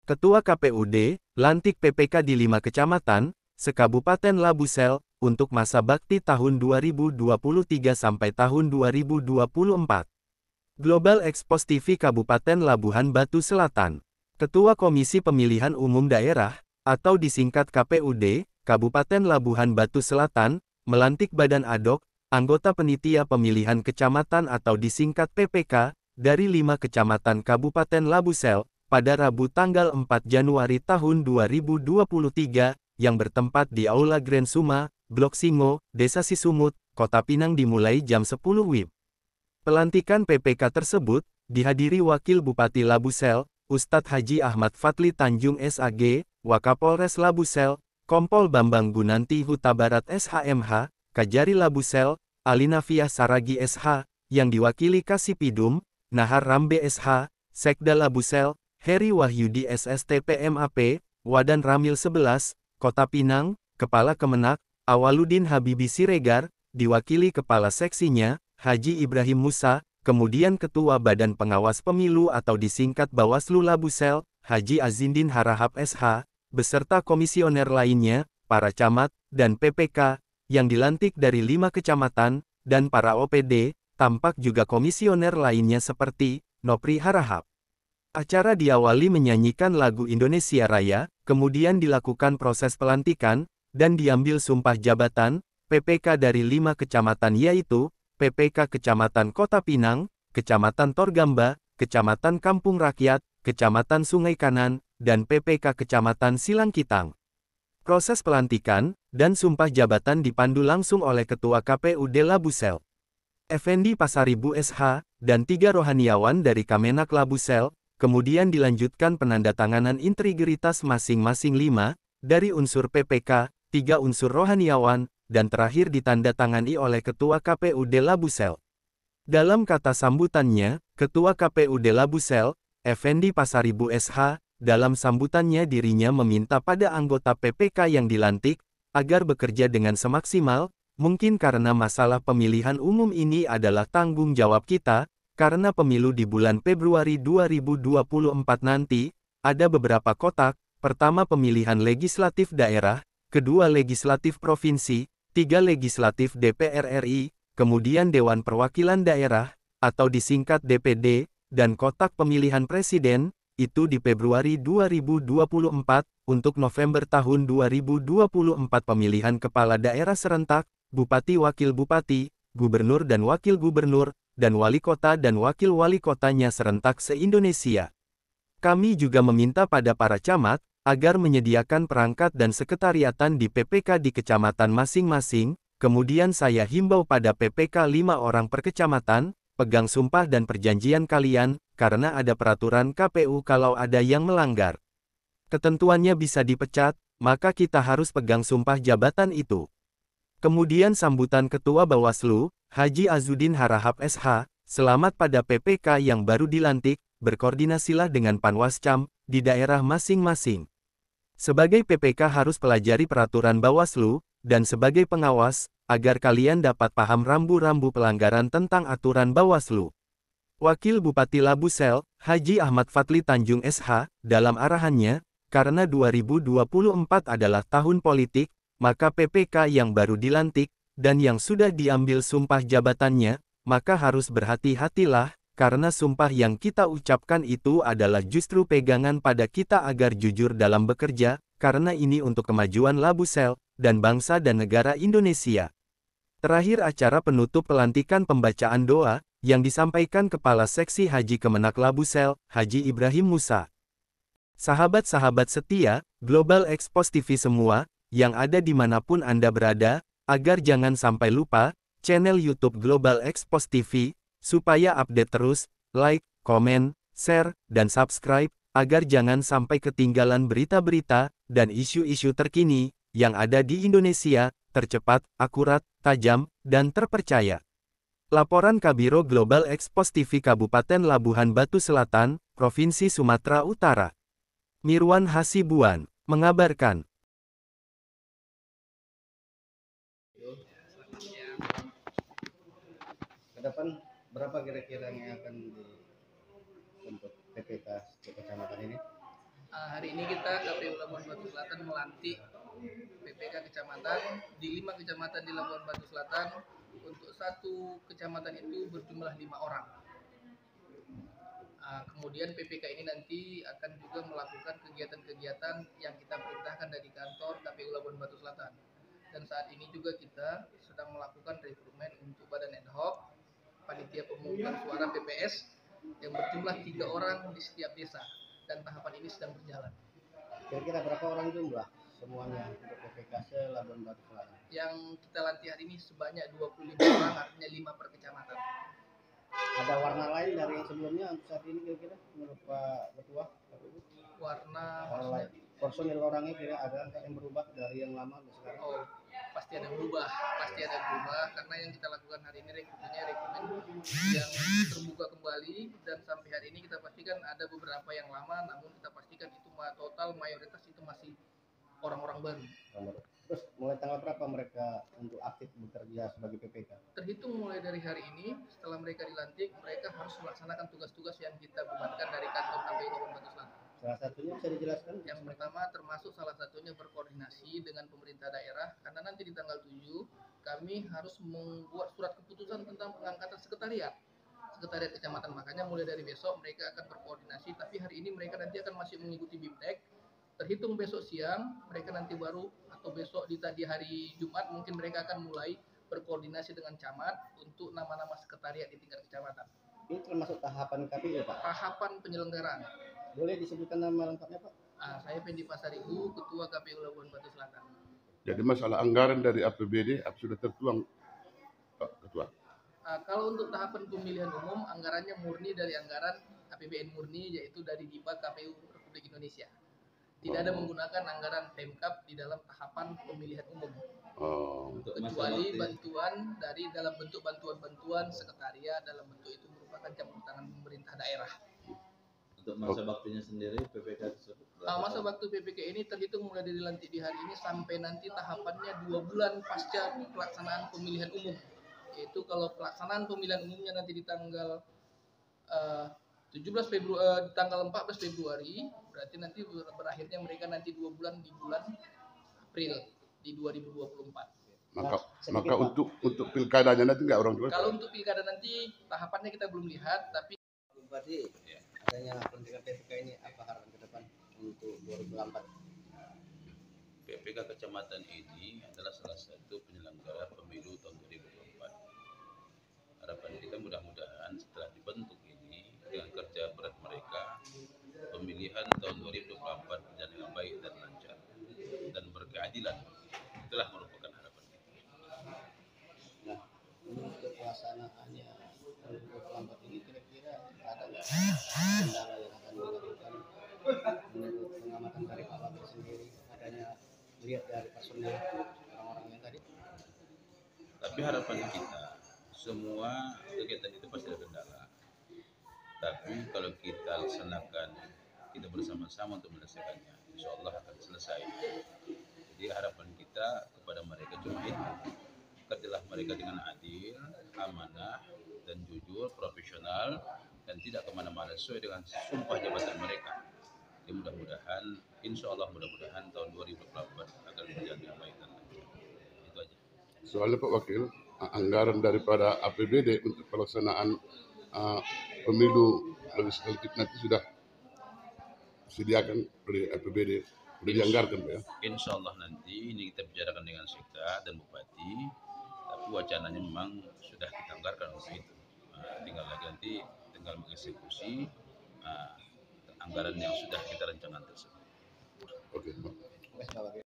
Ketua KPUD, lantik PPK di 5 kecamatan, sekabupaten Labusel, untuk masa bakti tahun 2023 sampai tahun 2024. Global Expos TV Kabupaten Labuhan Batu Selatan. Ketua Komisi Pemilihan Umum Daerah, atau disingkat KPUD, Kabupaten Labuhan Batu Selatan, melantik Badan Ad-hoc, anggota Panitia Pemilihan Kecamatan atau disingkat PPK, dari 5 kecamatan Kabupaten Labusel, pada Rabu tanggal 4 Januari tahun 2023, yang bertempat di Aula Grand Suma, Blok Singo, Desa Sisumut, Kota Pinang dimulai jam 10 WIB. Pelantikan PPK tersebut, dihadiri Wakil Bupati Labusel, Ustadz Haji Ahmad Fatli Tanjung SAG, Wakapolres Labusel, Kompol Bambang Gunanti Huta Barat SHMH, Kajari Labusel, Alinafia Saragi SH, yang diwakili Kasipidum, Nahar Rambe SH, Sekda Labusel, Heri Wahyudi SSTPMAP, Wadan Ramil 11, Kota Pinang, Kepala Kemenak, Awaludin Habibi Siregar, diwakili Kepala Seksinya, Haji Ibrahim Musa, kemudian Ketua Badan Pengawas Pemilu atau disingkat Bawaslu Labusel, Haji Azindin Harahap SH, beserta komisioner lainnya, para camat, dan PPK, yang dilantik dari 5 kecamatan, dan para OPD, tampak juga komisioner lainnya seperti, Nopri Harahap. Acara diawali menyanyikan lagu Indonesia Raya, kemudian dilakukan proses pelantikan, dan diambil sumpah jabatan, PPK dari 5 kecamatan yaitu, PPK Kecamatan Kota Pinang, Kecamatan Torgamba, Kecamatan Kampung Rakyat, Kecamatan Sungai Kanan, dan PPK Kecamatan Silangkitang. Proses pelantikan dan sumpah jabatan dipandu langsung oleh Ketua KPUD Labusel, Effendi Pasaribu SH, dan 3 rohaniawan dari Kamenak Labusel, kemudian dilanjutkan penandatanganan integritas masing-masing 5, dari unsur PPK, 3 unsur rohaniawan, dan terakhir ditandatangani oleh Ketua KPUD Labusel. Dalam kata sambutannya, Ketua KPUD Labusel, Effendi Pasaribu SH, dalam sambutannya dirinya meminta pada anggota PPK yang dilantik, agar bekerja dengan semaksimal, mungkin karena masalah pemilihan umum ini adalah tanggung jawab kita, karena pemilu di bulan Februari 2024 nanti, ada beberapa kotak, pertama pemilihan legislatif daerah, kedua legislatif provinsi, 3 legislatif DPR RI, kemudian Dewan Perwakilan Daerah, atau disingkat DPD, dan kotak pemilihan presiden, itu di Februari 2024, untuk November tahun 2024 pemilihan kepala daerah serentak, Bupati Wakil Bupati, Gubernur dan Wakil Gubernur, dan Wali Kota dan Wakil Wali Kotanya serentak se-Indonesia. Kami juga meminta pada para camat, agar menyediakan perangkat dan sekretariatan di PPK di kecamatan masing-masing, kemudian saya himbau pada PPK 5 orang per kecamatan, pegang sumpah dan perjanjian kalian, karena ada peraturan KPU kalau ada yang melanggar. Ketentuannya bisa dipecat, maka kita harus pegang sumpah jabatan itu. Kemudian sambutan Ketua Bawaslu, Haji Azudin Harahap SH, selamat pada PPK yang baru dilantik, berkoordinasilah dengan Panwascam, di daerah masing-masing. Sebagai PPK harus pelajari peraturan Bawaslu, dan sebagai pengawas, agar kalian dapat paham rambu-rambu pelanggaran tentang aturan Bawaslu. Wakil Bupati Labusel, Haji Ahmad Fatli Tanjung SH, dalam arahannya, karena 2024 adalah tahun politik, maka PPK yang baru dilantik, dan yang sudah diambil sumpah jabatannya, maka harus berhati-hatilah, karena sumpah yang kita ucapkan itu adalah justru pegangan pada kita agar jujur dalam bekerja, karena ini untuk kemajuan Labusel, dan bangsa dan negara Indonesia. Terakhir acara penutup pelantikan pembacaan doa, yang disampaikan Kepala Seksi Haji Kemenak Labusel, Haji Ibrahim Musa. Sahabat-sahabat setia, Global Expos TV semua, yang ada dimanapun Anda berada, agar jangan sampai lupa, channel YouTube Global Expos TV, supaya update terus, like, komen, share, dan subscribe, agar jangan sampai ketinggalan berita-berita, dan isu-isu terkini, yang ada di Indonesia, tercepat, akurat, tajam, dan terpercaya. Laporan Kabiro Global Expos TV Kabupaten Labuhan Batu Selatan, Provinsi Sumatera Utara. Mirwan Hasibuan, mengabarkan. Ke depan berapa kira-kira yang akan dibentuk PPK di kecamatan ini? Hari ini kita KPU Labuan Batu Selatan melantik PPK kecamatan di 5 kecamatan di Labuan Batu Selatan. Untuk satu kecamatan itu berjumlah 5 orang. Kemudian PPK ini nanti akan juga melakukan kegiatan-kegiatan yang kita perintahkan dari kantor KPU Labuan Batu Selatan. Dan saat ini juga kita sedang melakukan rekrutmen untuk badan ad hoc panitia pemungutan suara PPS yang berjumlah 3 orang di setiap desa, dan tahapan ini sedang berjalan. Kira-kira berapa orang jumlah semuanya untuk PPK se-Labuan Batu Selatan? Yang kita latih hari ini sebanyak 25 orang, artinya 5 per kecamatan. Ada warna lain dari yang sebelumnya untuk saat ini kira-kira menurut Pak Ketua? Warna maksudnya personil orangnya kira ada yang berubah dari yang lama ke sekarang? Oh, pasti ada berubah karena yang kita lakukan hari ini rekrutmennya yang terbuka kembali, dan sampai hari ini kita pastikan ada beberapa yang lama, namun kita pastikan itu total mayoritas itu masih orang-orang baru. Terus mulai tanggal berapa mereka untuk aktif bekerja sebagai PPK? Terhitung mulai dari hari ini, setelah mereka dilantik, mereka harus melaksanakan tugas-tugas yang kita bebankan dari kantor KPU Labuan Batu Selatan. Salah satunya bisa dijelaskan? Yang pertama termasuk salah satunya berkoordinasi dengan pemerintah daerah, karena nanti di tanggal 7 kami harus membuat surat keputusan tentang pengangkatan sekretariat kecamatan. Makanya mulai dari besok mereka akan berkoordinasi, tapi hari ini mereka nanti akan masih mengikuti BIMTEK. Terhitung besok siang mereka nanti baru, atau besok di hari Jumat mungkin mereka akan mulai berkoordinasi dengan camat untuk nama-nama sekretariat di tingkat kecamatan. Ini termasuk tahapan KPU, Pak? Tahapan penyelenggaraan. Boleh disebutkan nama lengkapnya, Pak? Saya Pendi Pasaribu, Ketua KPU Labuan Batu Selatan. Jadi masalah anggaran dari APBD sudah tertuang, Pak Ketua? Kalau untuk tahapan pemilihan umum, anggarannya murni dari anggaran APBN murni, yaitu dari DIPA KPU Republik Indonesia. Tidak ada menggunakan anggaran Pemkab di dalam tahapan pemilihan umum. Kecuali bantuan dari dalam bentuk bantuan sekretariat, dalam bentuk itu merupakan campur tangan pemerintah daerah. Untuk masa baktinya sendiri PPK tersebut? Masa bakti PPK ini terhitung mulai dari dilantik di hari ini sampai nanti tahapannya 2 bulan pasca pelaksanaan pemilihan umum. Yaitu kalau pelaksanaan pemilihan umumnya nanti di tanggal 14 Februari, berarti nanti berakhirnya mereka nanti 2 bulan di bulan April di 2024. Maka untuk pilkadanya nanti nggak orang tua? Kalau untuk pilkada nanti tahapannya kita belum lihat, tapi Berarti adanya pelantikan PPK ini apa harapan ke depan untuk 2024? PPK kecamatan ini adalah salah satu penyelenggara pemilu tahun 2024. Harapan kita mudah-mudahan setelah dibentuk ini dengan kerja berat mereka, pemilihan tahun 2024 berjalan dengan baik dan lancar dan berkeadilan. Itulah merupakan harapan kita. Nah, untuk pelaksanaannya 2024 ini kira-kira ada nggak kendala yang akan dilakukan menurut pengamatan dari Pak Wabir sendiri, adanya lihat dari personil orang-orang yang tadi? Tapi harapan kita semua kegiatan itu pasti ada kendala. Tapi kalau kita laksanakan, kita bersama-sama untuk menyelesaikannya, insya Allah akan selesai. Jadi harapan kita kepada mereka cuma itu, kerjalah mereka dengan adil, amanah, dan jujur, profesional, dan tidak kemana-mana sesuai dengan sumpah jabatan mereka. Jadi mudah-mudahan, insya Allah mudah-mudahan tahun 2024 akan berjalan dengan baik dan lancar. Itu aja. Soalnya Pak Wakil, anggaran daripada APBD untuk pelaksanaan pemilu legislatif nanti sudah disediakan oleh APBD, sudah dianggarkan Pak ya? Insya Allah nanti ini kita bicarakan dengan Sekda dan Bupati, tapi wacananya memang sudah kita anggarkan untuk itu. Tinggal lagi nanti mengeksekusi anggaran yang sudah kita rencanakan tersebut. Oke, Pak.